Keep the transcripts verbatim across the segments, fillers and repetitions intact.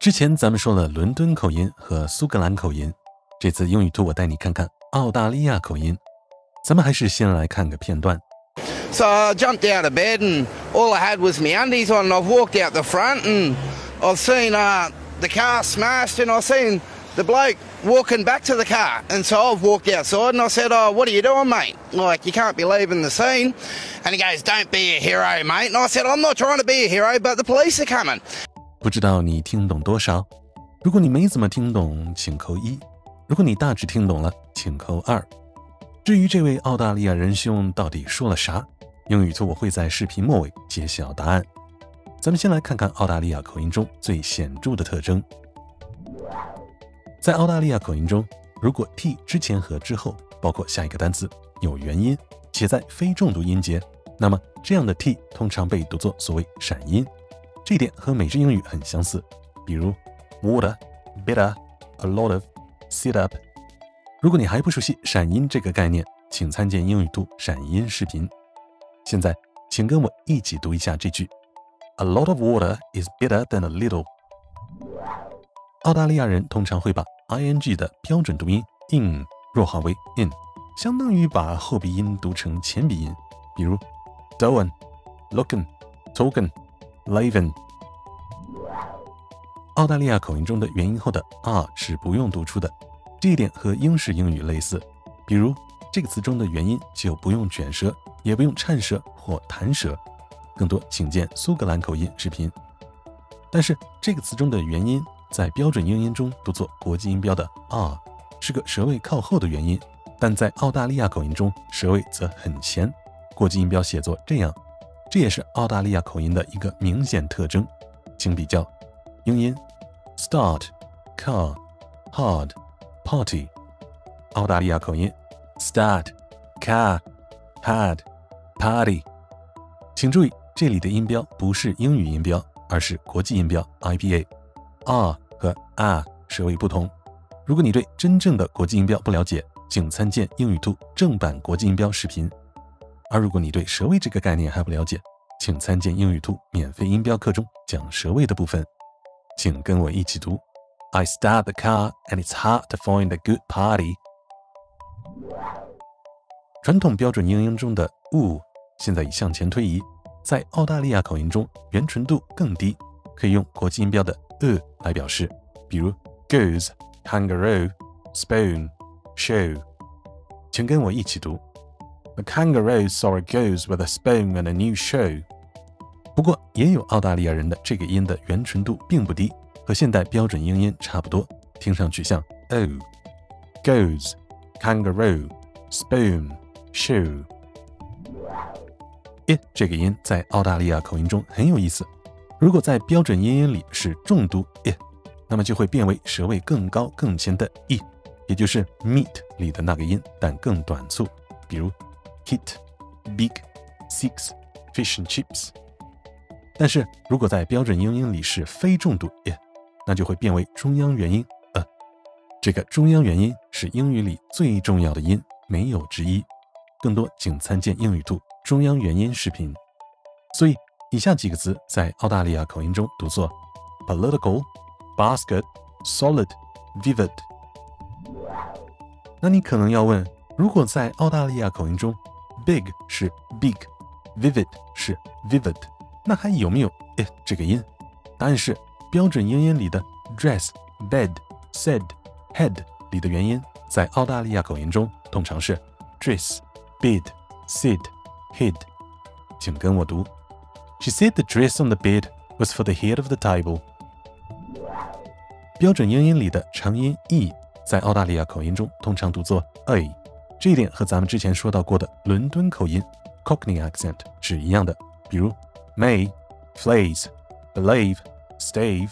之前咱们说了伦敦口音和苏格兰口音，这次英语兔我带你看看澳大利亚口音。咱们还是先来看个片段。 So I jumped out of bed and all I had was my undies on and I've walked out the front and I've seen uh, the car smashed and I've seen the bloke walking back to the car. And so I've walked outside and I said, oh, what are you doing, mate? Like, you can't be leaving the scene. And he goes, don't be a hero, mate. And I said, I'm not trying to be a hero, but the police are coming. 不知道你听懂多少？如果你没怎么听懂，请扣一；如果你大致听懂了，请扣二。至于这位澳大利亚仁兄到底说了啥，英语兔我会在视频末尾揭晓答案。咱们先来看看澳大利亚口音中最显著的特征。在澳大利亚口音中，如果 t 之前和之后，包括下一个单词有元音，且在非重读音节，那么这样的 t 通常被读作所谓闪音。这一点和美式英语很相似，比如 water, bitter, a lot of, sit up。如果你还不熟悉闪音这个概念，请参见英语兔闪音视频。现在，请跟我一起读一下这句 ：A lot of water is bitter than a little。澳大利亚人通常会把 ing 的标准读音 in 弱化为 in， 相当于把后鼻音读成前鼻音，比如 doing, looking, talking, living。澳大利亚口音中的元音后的 r 是不用读出的。这一点和英式英语类似，比如这个词中的元音就不用卷舌，也不用颤舌或弹舌，更多请见苏格兰口音视频。但是这个词中的元音在标准英音中读作国际音标的 r， 是个舌位靠后的元音，但在澳大利亚口音中舌位则很前，国际音标写作这样，这也是澳大利亚口音的一个明显特征。请比较英音 start, car, hard,Party， 澳大利亚口音 start, car, had, party。 请注意这里的音标不是英语音标，而是国际音标 I P A。 R 和 R 舌位不同，如果你对真正的国际音标不了解，请参见英语兔正版国际音标视频。而如果你对舌位这个概念还不了解，请参见英语兔免费音标课中讲舌位的部分。请跟我一起读I start the car and it's hard to find a good party。 传统标准英音中的 oo 现在已向前推移，在澳大利亚口音中圆唇度更低，可以用国际音标的 e 来表示，比如 goes, kangaroo, spoon, show。 请跟我一起读 The kangaroo saw a goose with a spoon and a new show。 不过也有澳大利亚人的这个音的圆唇度并不低，和现代标准英音差不多，听上去像 o。 goes, kangaroo, spoon, shoe。 i 这个音在澳大利亚口音中很有意思，如果在标准英音里是重读 i， 那么就会变为舌位更高更前的 e， 也就是 meat 里的那个音，但更短促，比如 hit, big, six, fish and chips。 但是如果在标准英音里是非重读 i，那就会变为中央元音 a。 这个中央元音是英语里最重要的音，没有之一。更多请参见英语兔中央元音视频。所以以下几个词在澳大利亚口音中读作 political, basket, solid, vivid。 那你可能要问，如果在澳大利亚口音中 big 是 big, vivid 是 vivid， 那还有没有 i 这个音？答案是标准英音里的 dress, bed, said, head 里的元音，在澳大利亚口音中通常是 dress, bed, sit, head。 请跟我读 She said the dress on the bed was for the head of the table。 标准英音里的长音 e 在澳大利亚口音中通常读作 a， 这一点和咱们之前说到过的伦敦口音 Cockney accent 是一样的，比如 may, flays, believe, stave。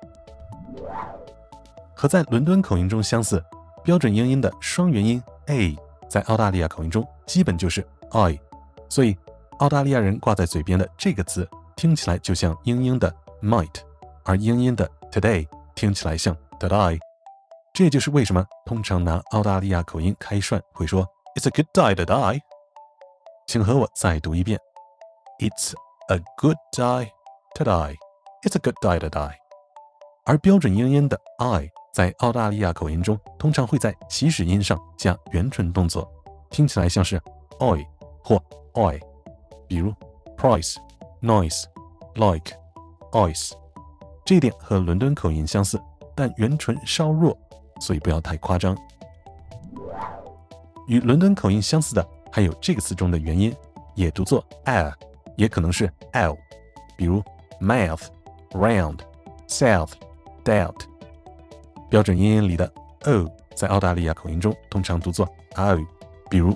和在伦敦口音中相似，标准英音的双元音 a 在澳大利亚口音中基本就是 I， 所以澳大利亚人挂在嘴边的这个词听起来就像英音的 might， 而英音的 today 听起来像 today。 这就是为什么通常拿澳大利亚口音开涮会说 It's a good day today。 请和我再读一遍 It's a good day today。It's a good day today。 而标准英音的 I 在澳大利亚口音中通常会在起始音上加圆唇动作，听起来像是 oi 或 oi， 比如 price、noise、like、ois。这一点和伦敦口音相似，但圆唇稍弱，所以不要太夸张。与伦敦口音相似的还有这个词中的元音，也读作 l， 也可能是 l， 比如 mouth、round、south、doubt。标准英音里的 o 在澳大利亚口音中通常读作 o， 比如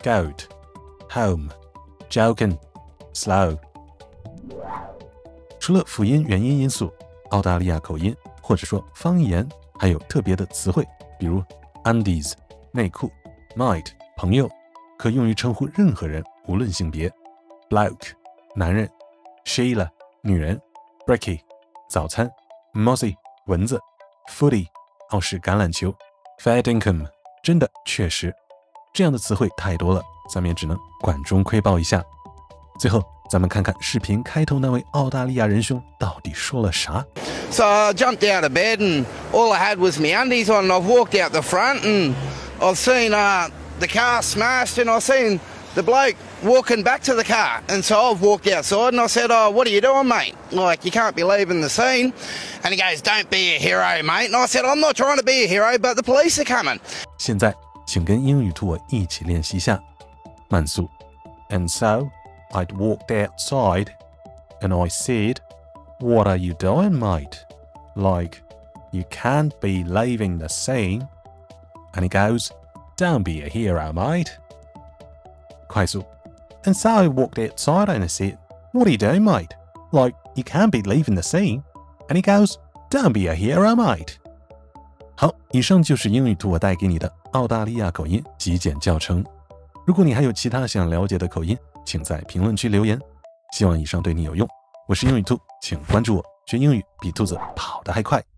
goat、home、joking、slow。除了辅音元音因素，澳大利亚口音或者说方言还有特别的词汇，比如 undies 内裤、mate 朋友，可用于称呼任何人，无论性别。bloke 男人、Sheila 女人、brekkie 早餐、mozzie 蚊子、footy 澳式橄榄球、fair dinkum 真的确实。这样的词汇太多了，咱们也只能管中窥豹一下。最后咱们看看视频开头那位澳大利亚仁兄到底说了啥。 So I jumped out of bed and all I had was my undies on, and I've walked out the front and I've seen uh, the car smashed, and I've seen the bloke walking back to the car. And so I've walked outside and I said, oh, what are you doing, mate? Like, you can't be leaving the scene. And he goes, don't be a hero, mate. And I said, I'm not trying to be a hero, but the police are coming. 现在请跟英语兔我一起练习一下慢速。 And so I'd walked outside and I said, what are you doing, mate? Like, you can't be leaving the scene. And he goes, don't be a hero, mate. 快速。 And so I walked outside and I said, what are you doing, mate? Like, you can't be leaving the scene. And he goes, don't be a hero, mate. 好，以上就是英语兔我带给你的澳大利亚口音极简教程。如果你还有其他想了解的口音，请在评论区留言。希望以上对你有用。我是英语兔，请关注我，学英语比兔子跑得还快。